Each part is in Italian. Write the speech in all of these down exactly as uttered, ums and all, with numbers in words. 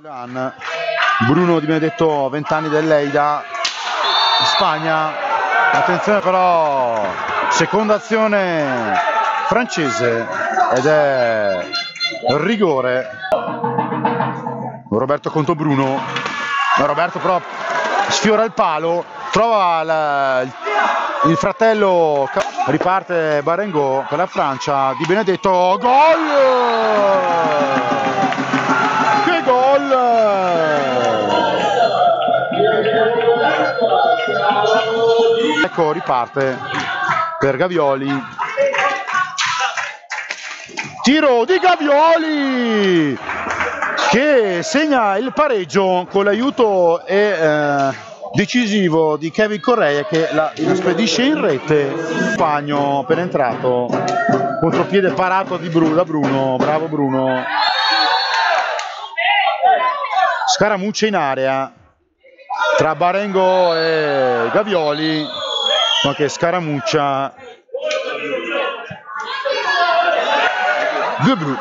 Bruno Di Benedetto, venti anni dell'Eida, Spagna. Attenzione però, seconda azione francese ed è rigore. Roberto contro Bruno, Roberto però sfiora il palo, trova la, il fratello, riparte Barengo per la Francia. Di Benedetto, gol! Che gol! Ecco, riparte per Gavioli, tiro di Gavioli che segna il pareggio con l'aiuto e eh, decisivo di Kevin Correa che la, la spedisce in rete. Spagno appena entrato, contropiede parato di Bruno, da Bruno, bravo Bruno. Scaramuccia in area tra Barengo e Gavioli, ma che scaramuccia. Due blu,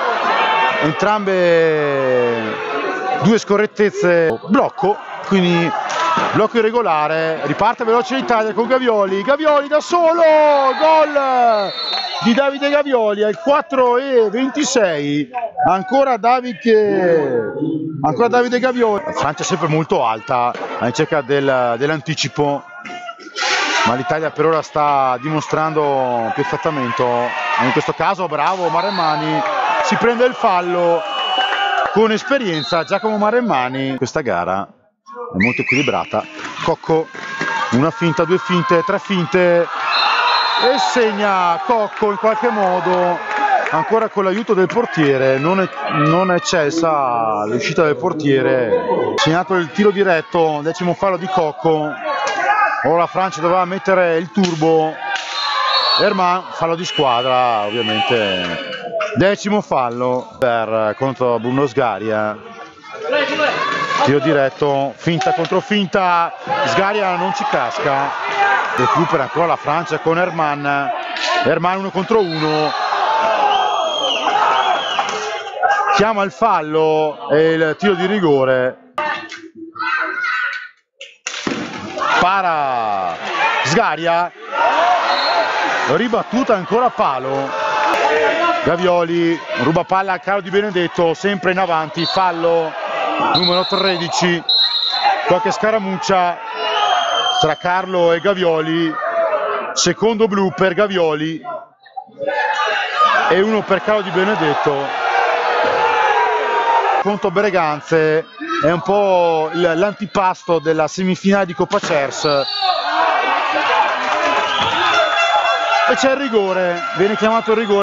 entrambe due scorrettezze, blocco, quindi blocco irregolare. Riparte veloce l'Italia con Gavioli, Gavioli da solo, gol di Davide Gavioli al quattro e ventisei. Ancora Davide, ancora Davide Gavioli. La Francia è sempre molto alta alla ricerca del, dell'anticipo, ma l'Italia per ora sta dimostrando più adattamento. In questo caso bravo Maremmani, si prende il fallo con esperienza. Giacomo Maremmani, questa gara è molto equilibrata. Cocco, una finta, due finte, tre finte e segna Cocco in qualche modo, ancora con l'aiuto del portiere. Non è, non è eccelsa l'uscita del portiere. Segnato il tiro diretto, decimo fallo di Cocco. Ora la Francia doveva mettere il turbo. Herman, fallo di squadra ovviamente. Decimo fallo per, contro Bruno Sgaria. Tiro diretto, finta contro finta, Sgaria non ci casca. Recupera ancora la Francia con Herman. Herman uno contro uno. Chiama il fallo e il tiro di rigore. Para Sgaria, ribattuta ancora a palo. Gavioli ruba palla a Carlo Di Benedetto, sempre in avanti, fallo numero tredici. Qualche scaramuccia tra Carlo e Gavioli, secondo blu per Gavioli e uno per Carlo Di Benedetto. Contro Breganze è un po' l'antipasto della semifinale di Coppa Cers. E c'è il rigore, viene chiamato il rigore.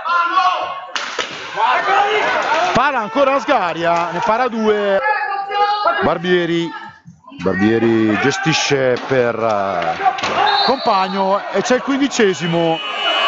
Para ancora Sgaria, ne para due. Barbieri, Barbieri gestisce per uh, compagno e c'è il quindicesimo.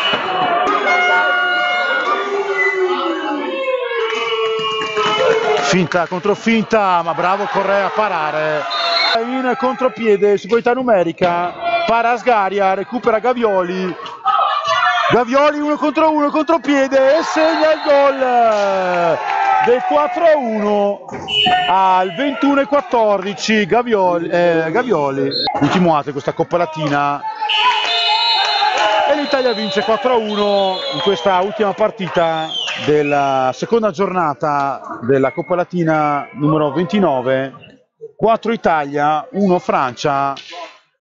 Finta contro finta, ma bravo Correa a parare. In contropiede, superiorità numerica, para Sgaria, recupera Gavioli. Gavioli uno contro uno, contropiede e segna il gol del quattro a uno al ventuno e quattordici. Gavioli, eh, Gavioli. Ultimo atto di questa Coppa Latina e l'Italia vince quattro a uno in questa ultima partita della seconda giornata della Coppa Latina numero ventinove. quattro Italia, uno Francia.